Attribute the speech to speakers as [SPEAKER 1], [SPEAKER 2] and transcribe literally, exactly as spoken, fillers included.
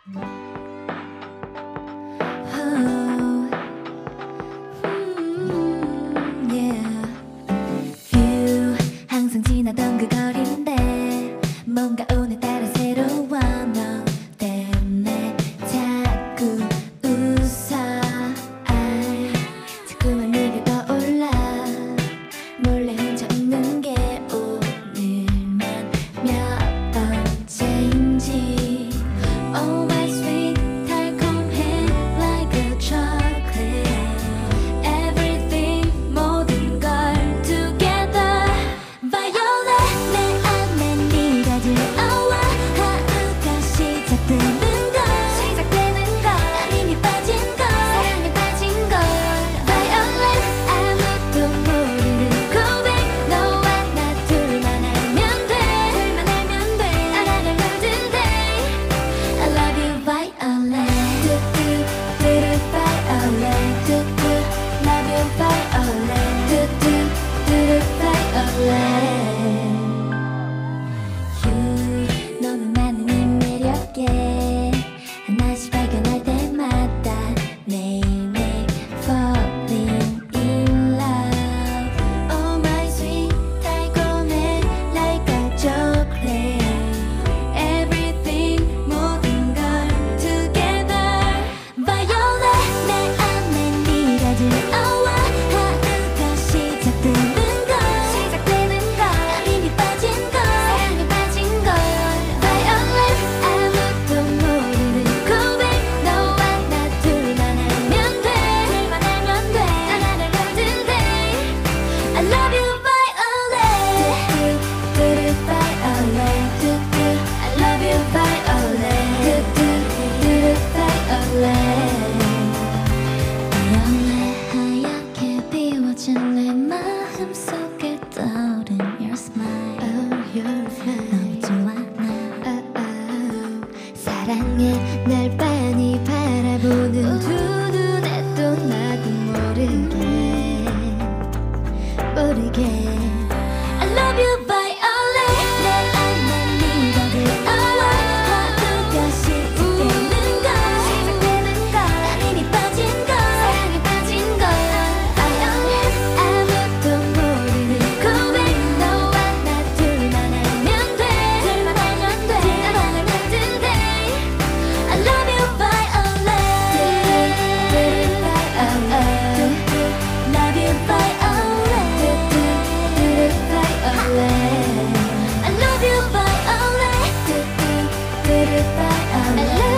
[SPEAKER 1] Oh, mm, yeah. View 항상 지나던 그 거리인데 뭔가 오늘따라 새로워. 너 때문에 자꾸 웃어. I 자꾸만 네가 떠올라. 몰래 혼자 웃는 게 오늘만 몇 번째인지. Oh my sweet 달콤해 like a chocolate. Everything 모든 걸 together. Violet 내 안에 네가 들어와. 하루가 시작되는 걸 시작되는 걸 난 이미 빠진 걸 사랑에 빠진 걸. Violet 아무도 모르는 고백. 너와 나 둘만 알면 돼 둘만 알면 돼. 알아갈 모든 day. I love you Violet. 뚜뚜 뚜루 Violet. 뚜뚜 love you Violet. 뚜뚜 뚜루 Violet. You 너는 많은 이 매력에 하나씩 발견할 때마다 매일매일 falling in love. Oh my sweet 달콤해 like a chocolate. Everything 모든 걸 together. Violet 내 안에 네가 들어와. 하루가 시작되는 걸 시작되는 걸 난 이미 빠진 걸 사랑에 빠진 걸. Violet 아무도 모르는 고백. 너와 나 둘만 알면 돼 둘만 알면 돼. 알아갈 모든 day. I love you Violet. 뚜뚜 뚜루 Violet. 뚜뚜 I love you Violet. 뚜뚜 뚜루 Violet. Violet 하얗게 비워진 내 마음속에 떠오른 your smile. Oh, your smile. 너무 좋아 나. Oh, oh. 사랑해 날 빤히 바라보는 두 눈에 또 나도 모르게 모르게. I love you Violet. 내 안에 네가 들어와. 하루가 시작되는 걸 시작되는 걸 난 이미 빠진 걸 사랑에 빠진 걸. Violet 아무도 모르는 고백. 너와 나 둘만 알면 돼 둘만 알면 돼. 알아갈 모든 day. I love you Violet. 뚜뚜 love you Violet. 뚜뚜 Violet. I love you Violet. 뚜뚜 Violet. I love